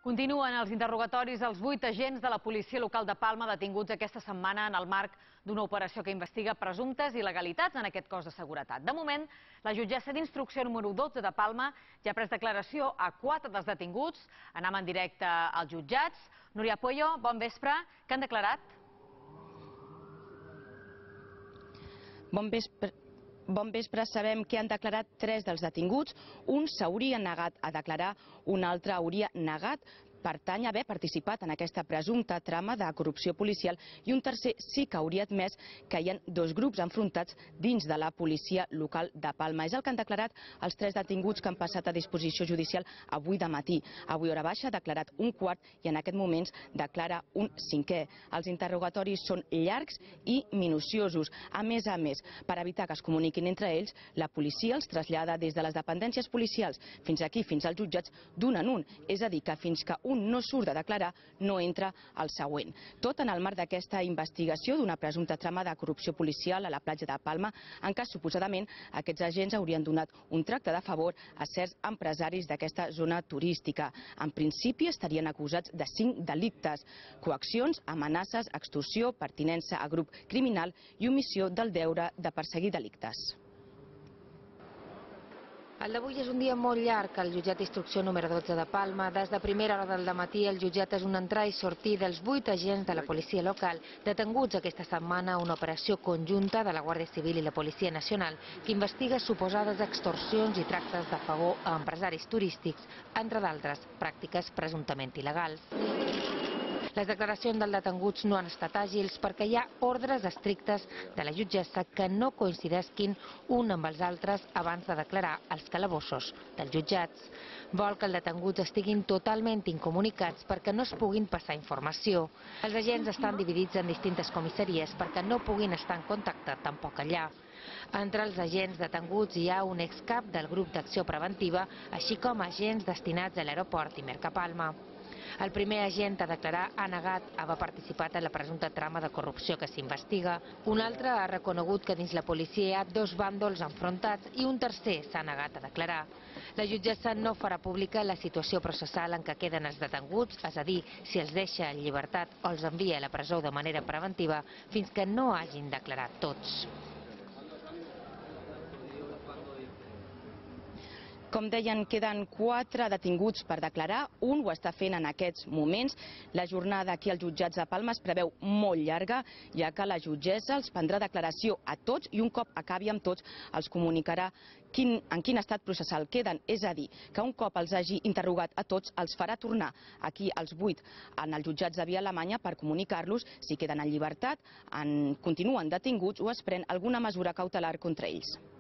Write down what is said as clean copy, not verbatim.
Continuen els interrogatoris als 8 agents de la policia local de Palma detinguts aquesta setmana en el marc d'una operació que investiga presumptes il·legalitats en aquest cos de seguretat. De moment, la jutgessa d'instrucció número 12 de Palma ja ha pres declaració a 4 dels detinguts. Anem en directe als jutjats. Núria Pueyo, bon vespre. Què han declarat? Bon vespre. Sabem que han declarat 3 dels detinguts. Un s'hauria negat a declarar, un altre hauria negat haver participat en aquesta presumpta trama de corrupció policial i un tercer sí que hauria admès que hi ha 2 grups enfrontats dins de la policia local de Palma. És el que han declarat els 3 detinguts que han passat a disposició judicial avui de matí. Avui hora baixa ha declarat un quart i en aquest moments declara un cinquè. Els interrogatoris són llargs i minuciosos. A més, per evitar que es comuniquin entre ells, la policia els trasllada des de les dependències policials fins aquí, fins als jutjats, d'un en un. És a dir, que fins que un no surt de declarar, no entra el següent. Tot en el marc d'aquesta investigació d'una presumpta trama de corrupció policial a la platja de Palma, en què suposadament aquests agents haurien donat un tracte de favor a certs empresaris d'aquesta zona turística. En principi estarien acusats de 5 delictes: coaccions, amenaces, extorsió, pertinença a grup criminal i omissió del deure de perseguir delictes. El d'avui és un dia molt llarg al jutjat d'instrucció número 12 de Palma. Des de primera hora del dematí el jutjat és un entrar i sortir dels 8 agents de la policia local detenguts aquesta setmana a una operació conjunta de la Guàrdia Civil i la Policia Nacional que investiga suposades extorsions i tractes de favor a empresaris turístics, entre d'altres pràctiques presumptament il·legals. Les declaracions dels detenguts no han estat àgils perquè hi ha ordres estrictes de la jutgessa que no coincidisquin un amb els altres abans de declarar als calabossos dels jutjats. Vol que els detenguts estiguin totalment incomunicats perquè no es puguin passar informació. Els agents estan dividits en distintes comissaries perquè no puguin estar en contacte tampoc allà. Entre els agents detenguts hi ha un excap del grup d'acció preventiva, així com agents destinats a l'aeroport i Mercapalma. El primer agent a declarar ha negat haver participat en la presumpta trama de corrupció que s'investiga. Un altre ha reconegut que dins la policia hi ha 2 bàndols enfrontats i un tercer s'ha negat a declarar. La jutgessa no farà pública la situació processal en què queden els detenguts, és a dir, si els deixa en llibertat o els envia a la presó de manera preventiva fins que no hagin declarat tots. Com deien, queden 4 detinguts per declarar, un ho està fent en aquests moments. La jornada aquí als jutjats de Palma es preveu molt llarga, ja que la jutgessa els prendrà declaració a tots i un cop acabi amb tots els comunicarà en quin estat processal queden. És a dir, que un cop els hagi interrogat a tots, els farà tornar aquí als 8 en els jutjats de Via Alemanya per comunicar-los si queden en llibertat, continuen detinguts o es pren alguna mesura cautelar contra ells.